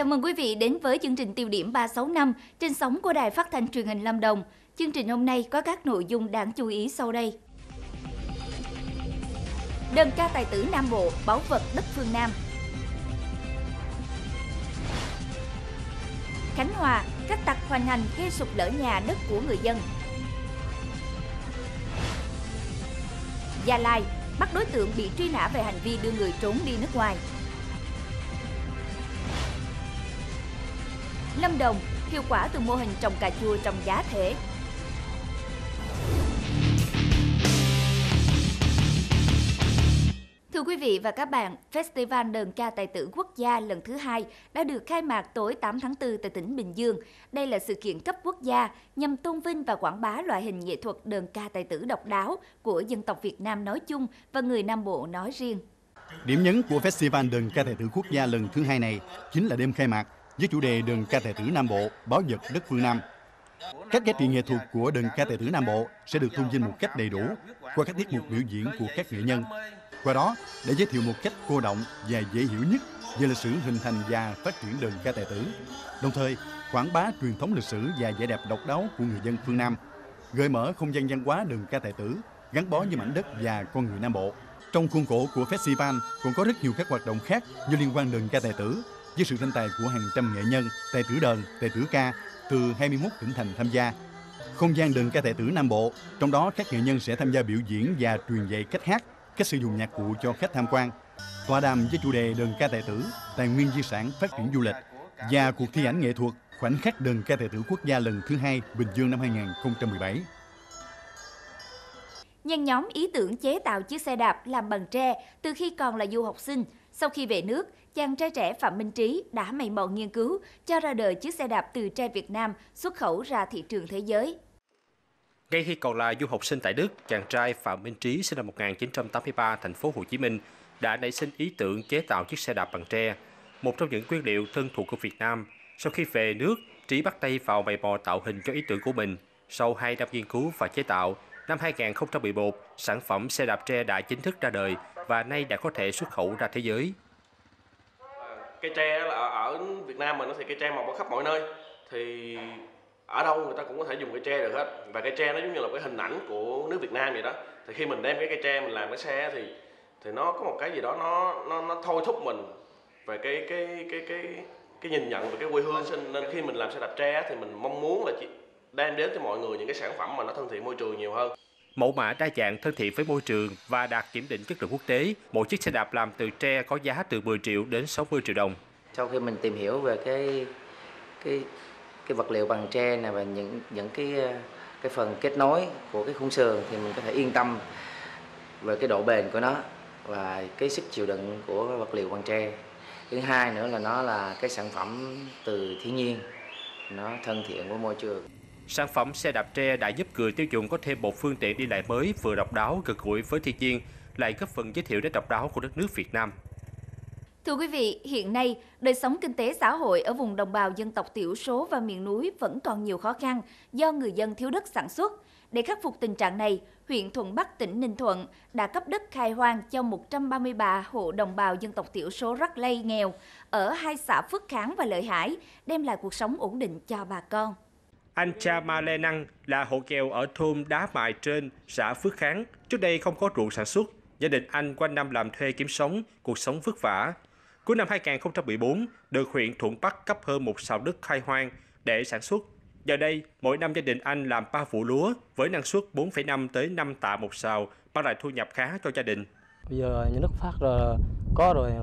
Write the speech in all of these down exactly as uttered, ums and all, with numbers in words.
Chào mừng quý vị đến với chương trình Tiêu điểm ba sáu năm trên sóng của Đài Phát thanh Truyền hình Lâm Đồng. Chương trình hôm nay có các nội dung đáng chú ý sau đây. Đơn ca tài tử Nam Bộ, báu vật đất phương Nam. Khánh Hòa, các tặc hoành hành gây sụp lở nhà đất của người dân. Gia Lai, bắt đối tượng bị truy nã về hành vi đưa người trốn đi nước ngoài. Lâm Đồng, hiệu quả từ mô hình trồng cà chua trồng giá thể. Thưa quý vị và các bạn, Festival Đơn ca tài tử quốc gia lần thứ hai đã được khai mạc tối tám tháng tư tại tỉnh Bình Dương. Đây là sự kiện cấp quốc gia nhằm tôn vinh và quảng bá loại hình nghệ thuật đơn ca tài tử độc đáo của dân tộc Việt Nam nói chung và người Nam Bộ nói riêng. Điểm nhấn của Festival Đơn ca tài tử quốc gia lần thứ hai này chính là đêm khai mạc với chủ đề Đơn ca tài tử Nam Bộ, báu vật đất phương Nam. Các giá trị nghệ thuật của Đơn ca tài tử Nam Bộ sẽ được tôn vinh một cách đầy đủ qua các tiết mục biểu diễn của các nghệ nhân. Qua đó, để giới thiệu một cách cô động và dễ hiểu nhất về lịch sử hình thành và phát triển đơn ca tài tử, đồng thời quảng bá truyền thống lịch sử và vẻ đẹp độc đáo của người dân phương Nam, gợi mở không gian văn hóa đơn ca tài tử gắn bó với mảnh đất và con người Nam Bộ. Trong khuôn khổ của festival còn có rất nhiều các hoạt động khác như liên quan đơn ca tài tử với sự tranh tài của hàng trăm nghệ nhân, tài tử đờn, tài tử ca từ hai mươi mốt tỉnh thành tham gia. Không gian đơn ca tài tử Nam Bộ, trong đó các nghệ nhân sẽ tham gia biểu diễn và truyền dạy cách hát, cách sử dụng nhạc cụ cho khách tham quan, tọa đàm với chủ đề đơn ca tài tử, tài nguyên di sản phát triển du lịch và cuộc thi ảnh nghệ thuật khoảnh khắc đơn ca tài tử quốc gia lần thứ hai Bình Dương năm hai nghìn không trăm mười bảy. Nhân nhóm ý tưởng chế tạo chiếc xe đạp làm bằng tre từ khi còn là du học sinh. Sau khi về nước, chàng trai trẻ Phạm Minh Trí đã mày mò nghiên cứu cho ra đời chiếc xe đạp từ tre Việt Nam xuất khẩu ra thị trường thế giới. Ngay khi còn là du học sinh tại Đức, chàng trai Phạm Minh Trí sinh năm một nghìn chín trăm tám mươi ba, thành phố Hồ Chí Minh đã nảy sinh ý tưởng chế tạo chiếc xe đạp bằng tre, một trong những nguyên liệu thân thuộc của Việt Nam. Sau khi về nước, Trí bắt tay vào mày mò tạo hình cho ý tưởng của mình. Sau hai năm nghiên cứu và chế tạo, năm hai nghìn không trăm mười một, sản phẩm xe đạp tre đã chính thức ra đời và nay đã có thể xuất khẩu ra thế giới. Cây tre là ở Việt Nam mình thì cây tre mọc ở khắp mọi nơi, thì ở đâu người ta cũng có thể dùng cây tre được hết, và cây tre nó giống như là cái hình ảnh của nước Việt Nam vậy đó. Thì khi mình đem cái cây tre mình làm cái xe thì thì nó có một cái gì đó nó nó nó thôi thúc mình về cái cái cái cái cái nhìn nhận về cái quê hương. Nên khi mình làm xe đạp tre thì mình mong muốn là đem đến cho mọi người những cái sản phẩm mà nó thân thiện môi trường nhiều hơn. Mẫu mã đa dạng, thân thiện với môi trường và đạt kiểm định chất lượng quốc tế. Mỗi chiếc xe đạp làm từ tre có giá từ mười triệu đến sáu mươi triệu đồng. Sau khi mình tìm hiểu về cái cái cái vật liệu bằng tre này và những những cái cái phần kết nối của cái khung sườn thì mình có thể yên tâm về cái độ bền của nó và cái sức chịu đựng của cái vật liệu bằng tre. Thứ hai nữa là nó là cái sản phẩm từ thiên nhiên, nó thân thiện với môi trường. Sản phẩm xe đạp tre đã giúp người tiêu dùng có thêm một phương tiện đi lại mới, vừa độc đáo, gần gũi với thiên nhiên, lại góp phần giới thiệu đến độc đáo của đất nước Việt Nam. Thưa quý vị, hiện nay, đời sống kinh tế xã hội ở vùng đồng bào dân tộc thiểu số và miền núi vẫn còn nhiều khó khăn do người dân thiếu đất sản xuất. Để khắc phục tình trạng này, huyện Thuận Bắc, tỉnh Ninh Thuận đã cấp đất khai hoang cho một trăm ba mươi ba hộ đồng bào dân tộc thiểu số Rắc Lây nghèo ở hai xã Phước Kháng và Lợi Hải, đem lại cuộc sống ổn định cho bà con. Anh Cha Ma Lê Năng là hộ nghèo ở thôn Đá Mài Trên, xã Phước Kháng. Trước đây không có ruộng sản xuất, gia đình anh quanh năm làm thuê kiếm sống, cuộc sống vất vả. Cuối năm hai nghìn không trăm mười bốn, được huyện Thuận Bắc cấp hơn một sào đất khai hoang để sản xuất. Giờ đây, mỗi năm gia đình anh làm ba vụ lúa với năng suất bốn phẩy năm tới năm tạ một sào, mang lại thu nhập khá cho gia đình. Bây giờ nhà nước phát rồi, có rồi,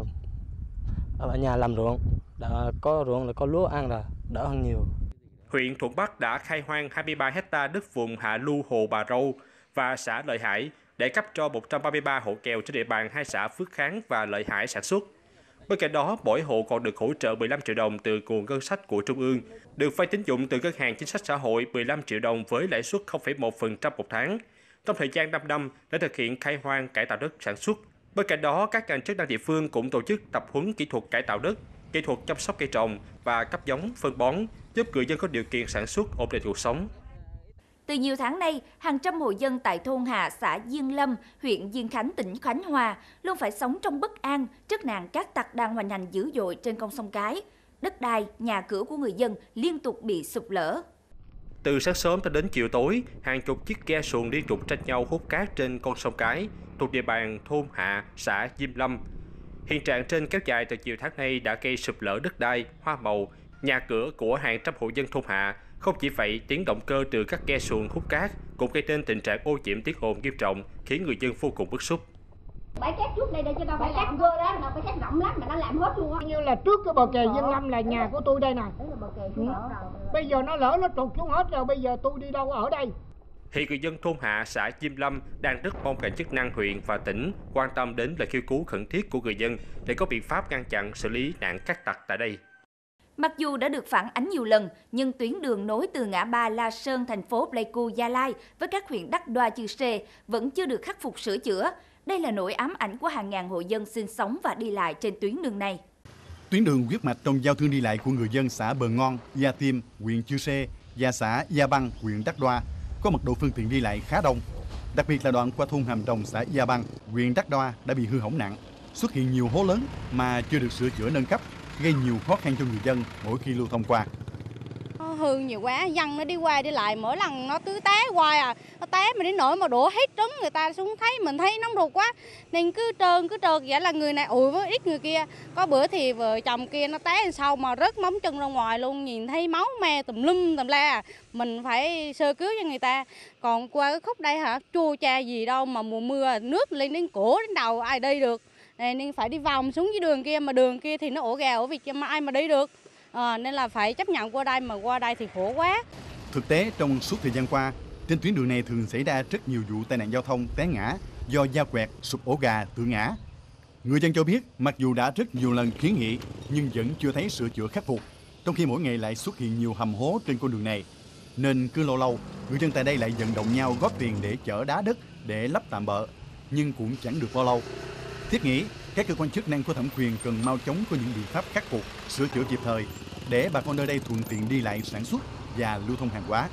ở nhà làm ruộng, đã có ruộng là có lúa ăn là đỡ hơn nhiều. Huyện Thuận Bắc đã khai hoang hai mươi ba héc ta đất vùng hạ lưu Hồ Bà Râu và xã Lợi Hải để cấp cho một trăm ba mươi ba hộ nghèo trên địa bàn hai xã Phước Kháng và Lợi Hải sản xuất. Bên cạnh đó, mỗi hộ còn được hỗ trợ mười lăm triệu đồng từ nguồn ngân sách của Trung ương, được vay tín dụng từ Ngân hàng Chính sách Xã hội mười lăm triệu đồng với lãi suất không phẩy một phần trăm một tháng. Trong thời gian năm năm để thực hiện khai hoang cải tạo đất sản xuất. Bên cạnh đó, các ngành chức năng địa phương cũng tổ chức tập huấn kỹ thuật cải tạo đất, kỹ thuật chăm sóc cây trồng và cấp giống, phân bón, giúp người dân có điều kiện sản xuất ổn định cuộc sống. Từ nhiều tháng nay, hàng trăm hộ dân tại thôn Hạ, xã Diên Lâm, huyện Diên Khánh, tỉnh Khánh Hòa luôn phải sống trong bất an trước nạn cát tặc đang hoành hành dữ dội trên con sông Cái. đất đai, nhà cửa của người dân liên tục bị sụp lở. Từ sáng sớm cho đến chiều tối, hàng chục chiếc ghe xuồng liên tục tranh nhau hút cát trên con sông Cái, thuộc địa bàn thôn Hạ, xã Diêm Lâm. Hiện trạng trên kéo dài từ nhiều tháng nay đã gây sụp lở đất đai, hoa màu, nhà cửa của hàng trăm hộ dân thôn Hạ. Không chỉ vậy, tiếng động cơ từ các ghe xuồng hút cát cũng gây nên tình trạng ô nhiễm tiếng ồn nghiêm trọng, khiến người dân vô cùng bức xúc. Bãi cát trước đây để cho tao phải làm vô đó, mà bãi cát rộng lắm mà nó làm hết luôn á. Như là trước cái bờ kè Diêm Lâm là nhà của tôi đây nè. Ừ. Bây giờ nó lỡ nó trục xuống hết rồi, bây giờ tôi đi đâu ở đây? Hiện người dân thôn Hạ, xã Diêm Lâm đang rất mong ngành chức năng huyện và tỉnh quan tâm đến lời kêu cứu khẩn thiết của người dân để có biện pháp ngăn chặn xử lý nạn cát tặc tại đây. Mặc dù đã được phản ánh nhiều lần, nhưng tuyến đường nối từ ngã ba La Sơn, thành phố Pleiku, Gia Lai với các huyện Đắc Đoa, Chư Sê vẫn chưa được khắc phục sửa chữa. Đây là nỗi ám ảnh của hàng ngàn hộ dân sinh sống và đi lại trên tuyến đường này. Tuyến đường huyết mạch trong giao thương đi lại của người dân xã Bờ Ngon, Gia Tiêm, huyện Chư Sê và xã Gia Băng, huyện Đắc Đoa có mật độ phương tiện đi lại khá đông. Đặc biệt là đoạn qua thôn Hàm Đồng, xã Gia Băng, huyện Đắc Đoa đã bị hư hỏng nặng, xuất hiện nhiều hố lớn mà chưa được sửa chữa nâng cấp, gây nhiều khó khăn cho người dân mỗi khi lưu thông qua. Hư nhiều quá, dân nó đi qua đi lại mỗi lần nó cứ té hoài à, nó té mà đến nỗi mà đổ hết trống người ta xuống thấy mình thấy nóng ruột quá nên cứ trơn cứ trơn vậy là người này ủi với ít người kia. Có bữa thì vợ chồng kia nó té sau mà rớt móng chân ra ngoài luôn, nhìn thấy máu me tùm lum tùm la, mình phải sơ cứu cho người ta. Còn qua cái khúc đây hả, chua cha gì đâu mà mùa mưa nước lên đến cổ đến đầu ai đi được, nên phải đi vòng xuống dưới đường kia mà đường kia thì nó ổ gà ổ vịt mà ai mà đi được. À, nên là phải chấp nhận qua đây, mà qua đây thì khổ quá. Thực tế, trong suốt thời gian qua, trên tuyến đường này thường xảy ra rất nhiều vụ tai nạn giao thông té ngã do va quẹt, sụp ổ gà, tự ngã. Người dân cho biết, mặc dù đã rất nhiều lần kiến nghị nhưng vẫn chưa thấy sửa chữa khắc phục, trong khi mỗi ngày lại xuất hiện nhiều hầm hố trên con đường này. Nên cứ lâu lâu, người dân tại đây lại vận động nhau góp tiền để chở đá đất để lấp tạm bợ, nhưng cũng chẳng được bao lâu. Thiết nghĩ, các cơ quan chức năng có thẩm quyền cần mau chóng có những biện pháp khắc phục, sửa chữa kịp thời để bà con nơi đây thuận tiện đi lại sản xuất và lưu thông hàng hóa.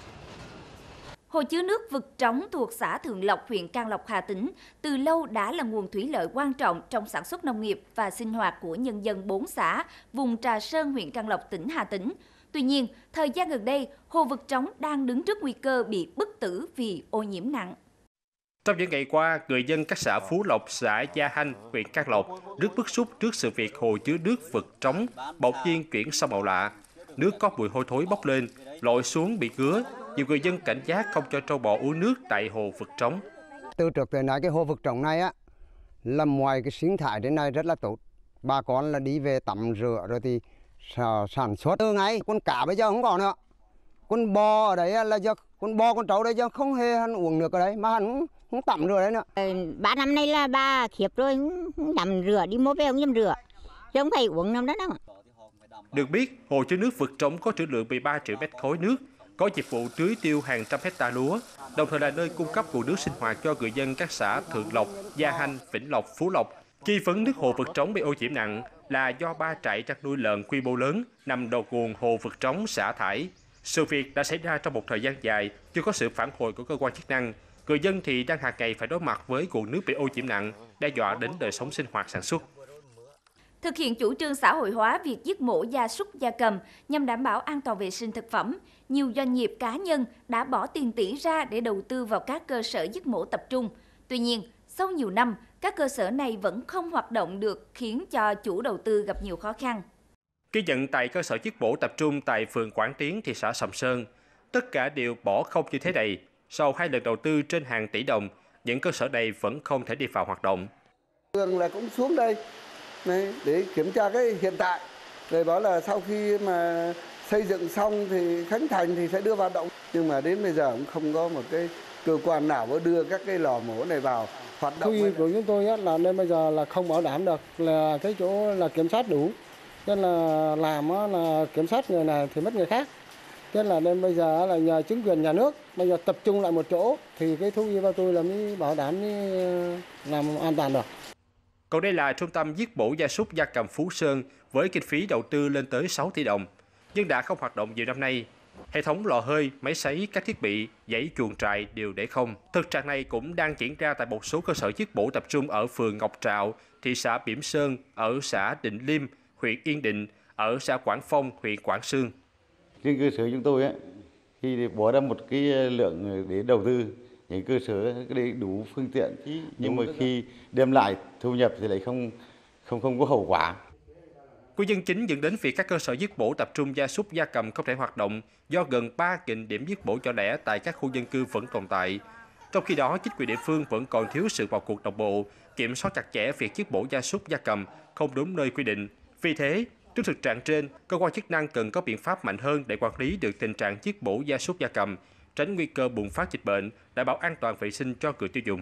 Hồ chứa nước Vực Trống thuộc xã Thượng Lộc, huyện Can Lộc, Hà Tĩnh từ lâu đã là nguồn thủy lợi quan trọng trong sản xuất nông nghiệp và sinh hoạt của nhân dân bốn xã vùng Trà Sơn, huyện Can Lộc, tỉnh Hà Tĩnh. Tuy nhiên, thời gian gần đây, hồ Vực Trống đang đứng trước nguy cơ bị bức tử vì ô nhiễm nặng. Trong những ngày qua, người dân các xã Phú Lộc, xã Gia Hanh, huyện Can Lộc rất bức xúc trước sự việc hồ chứa nước Vực Trống bỗng nhiên chuyển sang màu lạ. Nước có mùi hôi thối bốc lên, lội xuống bị ngứa. Nhiều người dân cảnh giác không cho trâu bò uống nước tại hồ Vực Trống. Từ trước tới nay cái hồ Vực Trống này á là ngoài cái sinh thái đến nay rất là tốt. Bà con là đi về tắm rửa rồi thì sản xuất từ ngay. Con cá bây giờ không còn nữa. Con bò ở đấy là do con bò con trâu đây giờ không hề hắn uống nước ở đấy mà hắn không tắm rửa đấy nữa. Ba năm nay là ba khiếp rồi, không tắm rửa, đi mua về không dám rửa, chứ không phải uống năm đó đâu. Được biết, hồ chứa nước Vực Trống có trữ lượng mười ba triệu mét khối nước, có dịch vụ tưới tiêu hàng trăm hecta lúa, đồng thời là nơi cung cấp nguồn nước sinh hoạt cho người dân các xã Thượng Lộc, Gia Hanh, Vĩnh Lộc, Phú Lộc. Nghi vấn nước hồ Vực Trống bị ô nhiễm nặng là do ba trại chăn nuôi lợn quy mô lớn nằm đầu nguồn hồ Vực Trống xả thải. Sự việc đã xảy ra trong một thời gian dài, chưa có sự phản hồi của cơ quan chức năng. Người dân thì đang hàng ngày phải đối mặt với nguồn nước bị ô nhiễm nặng, đe dọa đến đời sống sinh hoạt sản xuất. Thực hiện chủ trương xã hội hóa việc giết mổ gia súc gia cầm nhằm đảm bảo an toàn vệ sinh thực phẩm, nhiều doanh nghiệp cá nhân đã bỏ tiền tỷ ra để đầu tư vào các cơ sở giết mổ tập trung. Tuy nhiên, sau nhiều năm, các cơ sở này vẫn không hoạt động được, khiến cho chủ đầu tư gặp nhiều khó khăn. Ghi nhận tại cơ sở giết mổ tập trung tại phường Quảng Tiến, thị xã Sầm Sơn, tất cả đều bỏ không như thế này. Sau hai lần đầu tư trên hàng tỷ đồng, những cơ sở này vẫn không thể đi vào hoạt động. Phường là cũng xuống đây này, để kiểm tra cái hiện tại, rồi bảo là sau khi mà xây dựng xong thì khánh thành thì sẽ đưa vào động. Nhưng mà đến bây giờ cũng không có một cái cơ quan nào có đưa các cái lò mổ này vào hoạt động. Quy của chúng tôi là nên bây giờ là không bảo đảm được là cái chỗ là kiểm soát đủ, nên là làm là kiểm soát người này thì mất người khác. Nên là nên bây giờ là nhờ chính quyền nhà nước bây giờ tập trung lại một chỗ thì cái thú y bao tôi là mới bảo đảm mới làm an toàn được. Còn đây là trung tâm giết mổ gia súc gia cầm Phú Sơn với kinh phí đầu tư lên tới sáu tỷ đồng, nhưng đã không hoạt động nhiều năm nay. Hệ thống lò hơi, máy sấy, các thiết bị, dãy chuồng trại đều để không. Thực trạng này cũng đang diễn ra tại một số cơ sở giết mổ tập trung ở phường Ngọc Trạo, thị xã Bỉm Sơn, ở xã Định Liêm, huyện Yên Định, ở xã Quảng Phong, huyện Quảng Xương. Trên cơ sở chúng tôi á, khi bỏ ra một cái lượng để đầu tư những cơ sở để đủ phương tiện, nhưng mà khi đem lại thu nhập thì lại không không không có hậu quả. Nguyên nhân chính dẫn đến việc các cơ sở giết mổ tập trung gia súc gia cầm không thể hoạt động do gần ba nghìn điểm giết mổ nhỏ lẻ tại các khu dân cư vẫn tồn tại. Trong khi đó, chính quyền địa phương vẫn còn thiếu sự vào cuộc đồng bộ, kiểm soát chặt chẽ việc giết mổ gia súc gia cầm không đúng nơi quy định. Vì thế, trước thực trạng trên, cơ quan chức năng cần có biện pháp mạnh hơn để quản lý được tình trạng giết mổ gia súc gia cầm, tránh nguy cơ bùng phát dịch bệnh, đảm bảo an toàn vệ sinh cho người tiêu dùng.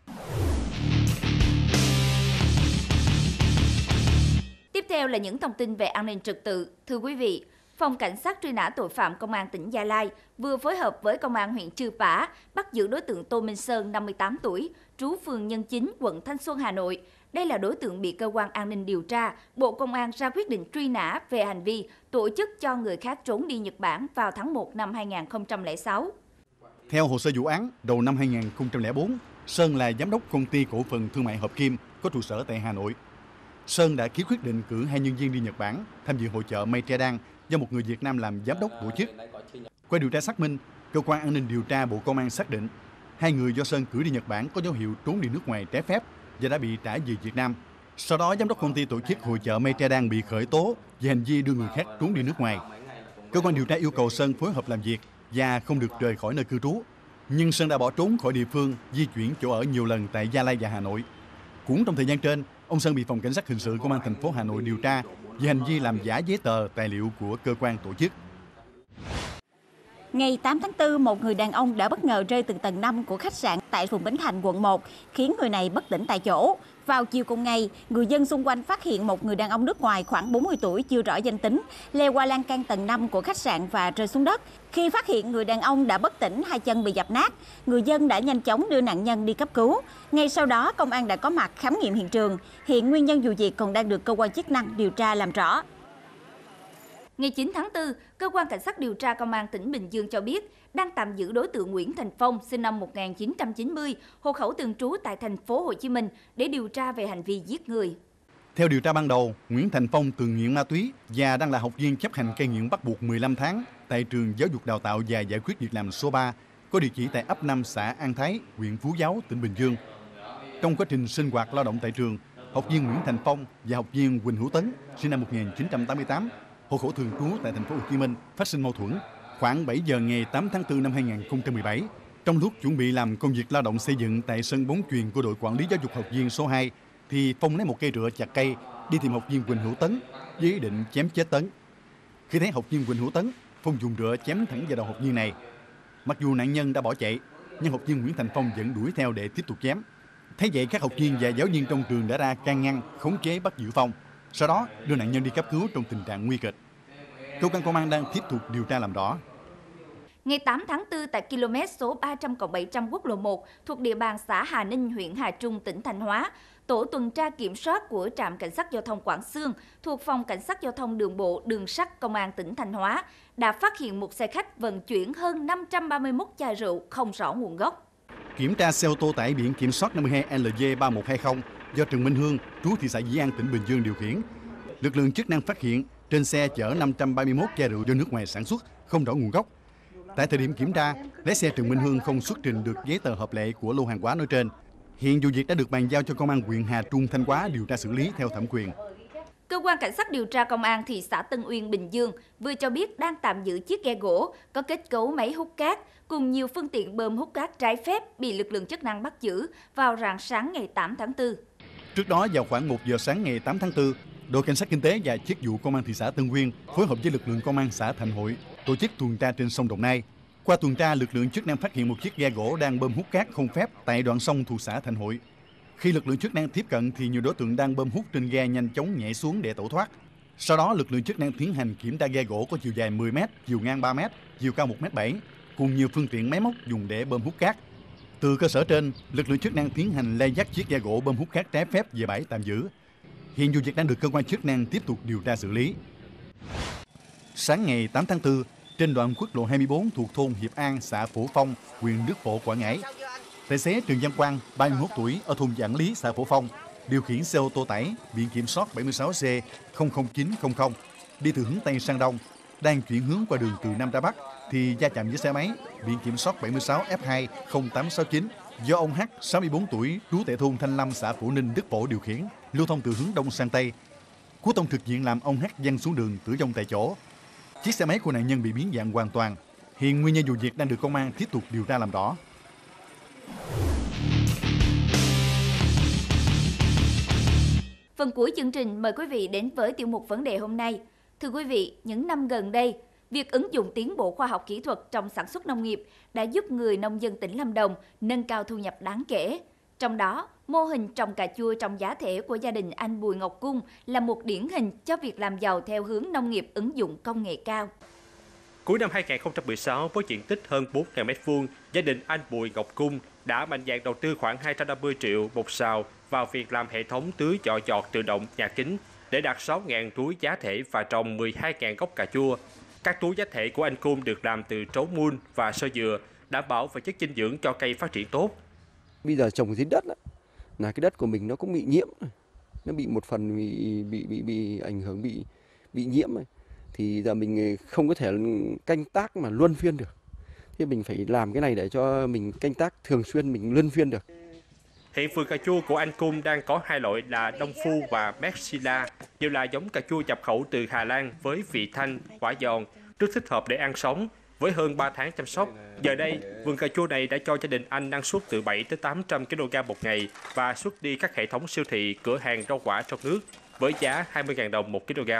Tiếp theo là những thông tin về an ninh trật tự. Thưa quý vị, Phòng Cảnh sát truy nã tội phạm Công an tỉnh Gia Lai vừa phối hợp với Công an huyện Chư Pả bắt giữ đối tượng Tô Minh Sơn, năm mươi tám tuổi, trú phường Nhân Chính, quận Thanh Xuân, Hà Nội. Đây là đối tượng bị cơ quan an ninh điều tra, Bộ Công an ra quyết định truy nã về hành vi tổ chức cho người khác trốn đi Nhật Bản vào tháng một năm hai nghìn không trăm lẻ sáu. Theo hồ sơ vụ án, đầu năm hai nghìn không trăm lẻ bốn, Sơn là giám đốc công ty cổ phần thương mại Hợp Kim có trụ sở tại Hà Nội. Sơn đã ký quyết định cử hai nhân viên đi Nhật Bản tham dự hội chợ Mây Tre Đan do một người Việt Nam làm giám đốc tổ chức. Qua điều tra xác minh, cơ quan an ninh điều tra Bộ Công an xác định hai người do Sơn cử đi Nhật Bản có dấu hiệu trốn đi nước ngoài trái phép và đã bị trả về Việt Nam. Sau đó, giám đốc công ty tổ chức hội chợ Mây Tre Đan bị khởi tố về hành vi đưa người khác trốn đi nước ngoài. Cơ quan điều tra yêu cầu Sơn phối hợp làm việc và không được rời khỏi nơi cư trú. Nhưng Sơn đã bỏ trốn khỏi địa phương, di chuyển chỗ ở nhiều lần tại Gia Lai và Hà Nội. Cũng trong thời gian trên, ông Sơn bị Phòng Cảnh sát Hình sự Công an thành phố Hà Nội điều tra về hành vi làm giả giấy tờ, tài liệu của cơ quan tổ chức. Ngày tám tháng tư, một người đàn ông đã bất ngờ rơi từ tầng năm của khách sạn tại phường Bến Thành, quận một, khiến người này bất tỉnh tại chỗ. Vào chiều cùng ngày, người dân xung quanh phát hiện một người đàn ông nước ngoài khoảng bốn mươi tuổi chưa rõ danh tính leo qua lan can tầng năm của khách sạn và rơi xuống đất. Khi phát hiện người đàn ông đã bất tỉnh, hai chân bị dập nát, người dân đã nhanh chóng đưa nạn nhân đi cấp cứu. Ngay sau đó, công an đã có mặt khám nghiệm hiện trường. Hiện nguyên nhân vụ việc còn đang được cơ quan chức năng điều tra làm rõ. Ngày chín tháng tư, Cơ quan Cảnh sát điều tra Công an tỉnh Bình Dương cho biết đang tạm giữ đối tượng Nguyễn Thành Phong, sinh năm một nghìn chín trăm chín mươi, hộ khẩu thường trú tại thành phố Hồ Chí Minh để điều tra về hành vi giết người. Theo điều tra ban đầu, Nguyễn Thành Phong từng nghiện ma túy và đang là học viên chấp hành cai nghiện bắt buộc mười lăm tháng tại trường Giáo dục Đào tạo và Giải quyết việc làm số ba, có địa chỉ tại ấp năm, xã An Thái, huyện Phú Giáo, tỉnh Bình Dương. Trong quá trình sinh hoạt lao động tại trường, học viên Nguyễn Thành Phong và học viên Quỳnh Hữu Tấn, sinh năm một nghìn chín trăm tám mươi tám, hộ khẩu thường trú tại thành phố Hồ Chí Minh, phát sinh mâu thuẫn. Khoảng bảy giờ ngày tám tháng tư năm hai nghìn không trăm mười bảy, trong lúc chuẩn bị làm công việc lao động xây dựng tại sân bóng chuyền của đội quản lý giáo dục học viên số hai, thì Phong lấy một cây rựa chặt cây đi tìm học viên Quỳnh Hữu Tấn với ý định chém chết Tấn. Khi thấy học viên Quỳnh Hữu Tấn, Phong dùng rựa chém thẳng vào đầu học viên này. Mặc dù nạn nhân đã bỏ chạy, nhưng học viên Nguyễn Thành Phong vẫn đuổi theo để tiếp tục chém. Thấy vậy, các học viên và giáo viên trong trường đã ra can ngăn, khống chế bắt giữ Phong. Sau đó đưa nạn nhân đi cấp cứu trong tình trạng nguy kịch. Cơ quan công an đang tiếp tục điều tra làm rõ. Ngày tám tháng tư, tại km số ba trăm cộng bảy trăm quốc lộ một thuộc địa bàn xã Hà Ninh, huyện Hà Trung, tỉnh Thanh Hóa, tổ tuần tra kiểm soát của trạm cảnh sát giao thông Quảng Xương thuộc Phòng Cảnh sát giao thông đường bộ đường sắt Công an tỉnh Thanh Hóa đã phát hiện một xe khách vận chuyển hơn năm trăm ba mươi mốt chai rượu không rõ nguồn gốc. Kiểm tra xe ô tô tải biển kiểm soát năm mươi hai L J ba một hai không do Trần Minh Hương, trú thị xã Dĩ An, tỉnh Bình Dương điều khiển. Lực lượng chức năng phát hiện trên xe chở năm trăm ba mươi mốt chai rượu do nước ngoài sản xuất, không rõ nguồn gốc. Tại thời điểm kiểm tra, lái xe Trần Minh Hương không xuất trình được giấy tờ hợp lệ của lô hàng hóa nói trên. Hiện vụ việc đã được bàn giao cho Công an huyện Hà Trung, Thanh Hóa điều tra xử lý theo thẩm quyền. Cơ quan Cảnh sát điều tra Công an thị xã Tân Uyên, Bình Dương vừa cho biết đang tạm giữ chiếc ghe gỗ có kết cấu máy hút cát cùng nhiều phương tiện bơm hút cát trái phép bị lực lượng chức năng bắt giữ vào rạng sáng ngày tám tháng tư. Trước đó, vào khoảng một giờ sáng ngày tám tháng tư, đội cảnh sát kinh tế và chức vụ Công an thị xã Tân Uyên phối hợp với lực lượng Công an xã Thạnh Hội tổ chức tuần tra trên sông Đồng Nai. Qua tuần tra, lực lượng chức năng phát hiện một chiếc ghe gỗ đang bơm hút cát không phép tại đoạn sông thuộc xã Thạnh Hội. Khi lực lượng chức năng tiếp cận thì nhiều đối tượng đang bơm hút trên ghe nhanh chóng nhảy xuống để tẩu thoát. Sau đó, lực lượng chức năng tiến hành kiểm tra ghe gỗ có chiều dài mười mét, chiều ngang ba mét, chiều cao một mét bảy, cùng nhiều phương tiện máy móc dùng để bơm hút cát. Từ cơ sở trên, lực lượng chức năng tiến hành lai dắt chiếc ghe gỗ bơm hút cát trái phép về bãi tạm giữ. Hiện vụ việc đang được cơ quan chức năng tiếp tục điều tra xử lý. Sáng ngày tám tháng tư, trên đoạn quốc lộ hai mươi bốn thuộc thôn Hiệp An, xã Phổ Phong, huyện Đức Phổ, Quảng Ngãi, tài xế Trần Văn Quang, ba mươi mốt tuổi, ở thôn Vạn Lý, xã Phổ Phong, điều khiển xe ô tô tải biển kiểm soát bảy mươi sáu C không không chín không không đi từ hướng Tây sang Đông, đang chuyển hướng qua đường từ Nam ra Bắc thì va chạm với xe máy biển kiểm soát bảy mươi sáu F hai không tám sáu chín do ông H, sáu mươi tư tuổi, trú tại thôn Thanh Lâm, xã Phổ Ninh, Đức Phổ điều khiển, lưu thông từ hướng Đông sang Tây. Cú tông trực diện làm ông H văng xuống đường tử vong tại chỗ. Chiếc xe máy của nạn nhân bị biến dạng hoàn toàn. Hiện nguyên nhân vụ việc đang được công an tiếp tục điều tra làm rõ. Phần cuối chương trình mời quý vị đến với tiểu mục vấn đề hôm nay. Thưa quý vị, những năm gần đây, việc ứng dụng tiến bộ khoa học kỹ thuật trong sản xuất nông nghiệp đã giúp người nông dân tỉnh Lâm Đồng nâng cao thu nhập đáng kể. Trong đó, mô hình trồng cà chua trong giá thể của gia đình anh Bùi Ngọc Cung là một điển hình cho việc làm giàu theo hướng nông nghiệp ứng dụng công nghệ cao. Cuối năm hai nghìn không trăm mười sáu, với diện tích hơn bốn nghìn mét vuông, gia đình anh Bùi Ngọc Cung đã mạnh dạn đầu tư khoảng hai trăm năm mươi triệu một sào vào việc làm hệ thống tưới nhỏ giọt tự động nhà kính để đạt sáu nghìn túi giá thể và trồng mười hai nghìn gốc cà chua. Các túi giá thể của anh Cung được làm từ trấu mun và sơ dừa, đảm bảo về chất dinh dưỡng cho cây phát triển tốt. Bây giờ trồng dưới đất là cái đất của mình nó cũng bị nhiễm, nó bị một phần bị bị bị, bị ảnh hưởng bị bị nhiễm, thì giờ mình không có thể canh tác mà luân phiên được. Thì mình phải làm cái này để cho mình canh tác thường xuyên, mình luân phiên được. Hiện vườn cà chua của anh Cung đang có hai loại là Đông Phu và Mexilla, đều là giống cà chua nhập khẩu từ Hà Lan với vị thanh, quả giòn, rất thích hợp để ăn sống. Với hơn ba tháng chăm sóc, giờ đây vườn cà chua này đã cho gia đình anh năng suất từ bảy đến tám trăm ki lô gam một ngày và xuất đi các hệ thống siêu thị, cửa hàng rau quả trong nước với giá hai mươi nghìn đồng một ki lô gam.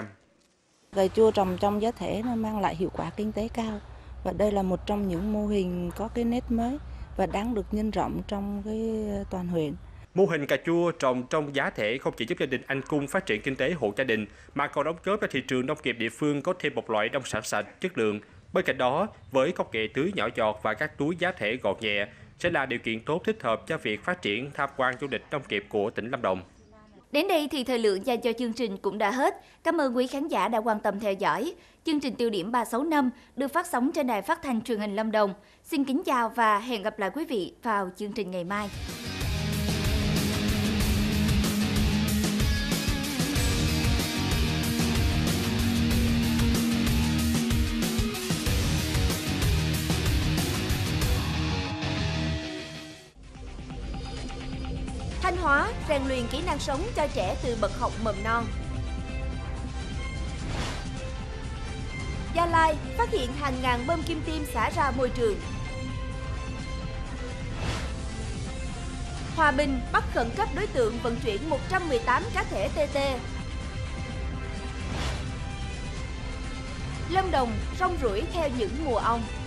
Cà chua trồng trong giá thể nó mang lại hiệu quả kinh tế cao và đây là một trong những mô hình có cái nét mới và đang được nhân rộng trong cái toàn huyện. Mô hình cà chua trồng trong giá thể không chỉ giúp gia đình anh Cung phát triển kinh tế hộ gia đình mà còn đóng góp cho thị trường nông nghiệp địa phương có thêm một loại nông sản sạch, chất lượng. Bên cạnh đó, với công nghệ tưới nhỏ giọt và các túi giá thể gọn nhẹ sẽ là điều kiện tốt thích hợp cho việc phát triển tham quan du lịch nông nghiệp của tỉnh Lâm Đồng. Đến đây thì thời lượng dành cho chương trình cũng đã hết. Cảm ơn quý khán giả đã quan tâm theo dõi. Chương trình Tiêu điểm ba sáu năm được phát sóng trên đài phát thanh truyền hình Lâm Đồng. Xin kính chào và hẹn gặp lại quý vị vào chương trình ngày mai. Thanh Hóa rèn luyện kỹ năng sống cho trẻ từ bậc học mầm non. Gia Lai phát hiện hàng ngàn bơm kim tiêm xả ra môi trường. Hòa Bình bắt khẩn cấp đối tượng vận chuyển một trăm mười tám cá thể tê tê. Lâm Đồng rong ruổi theo những mùa ong.